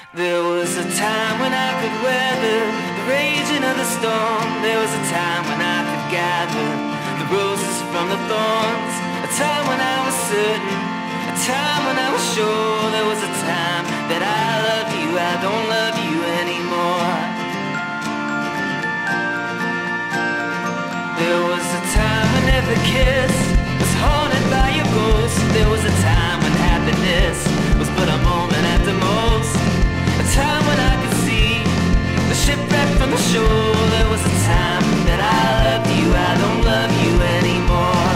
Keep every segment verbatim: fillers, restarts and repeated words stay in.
There was a time when I could weather the raging of the storm. There was a time when I could gather the roses from the thorns. A time when I was certain, a time when I was sure. There was a time that I loved you, I don't love you anymore. There was a time when every kiss was haunted by your ghost. There was a time when happiness was but a moment at the most. A time when I could see the shipwreck from the shore. There was a time that I loved you, I don't love you anymore.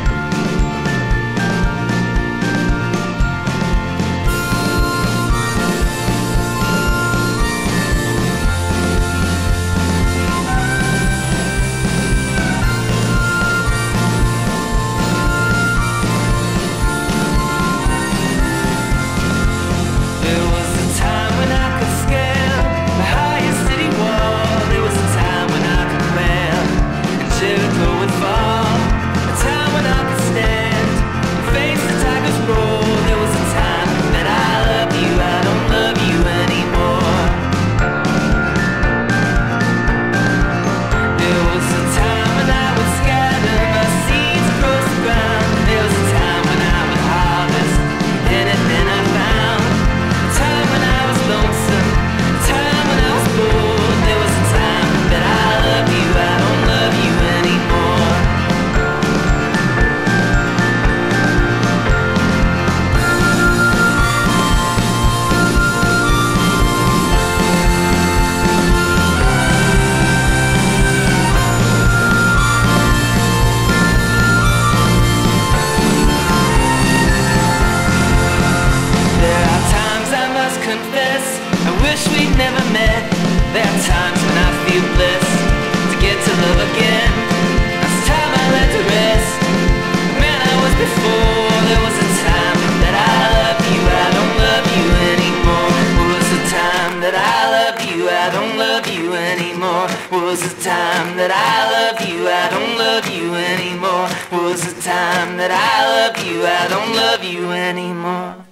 I wish we'd never met. There are times when I feel blessed to get to love again. It's time I let to rest. Man, I was before. There was a time that I loved you, I don't love you anymore. Was the time that I loved you, I don't love you anymore. Was the time that I loved you, I don't love you anymore. Was the time that I loved you, I don't love you anymore.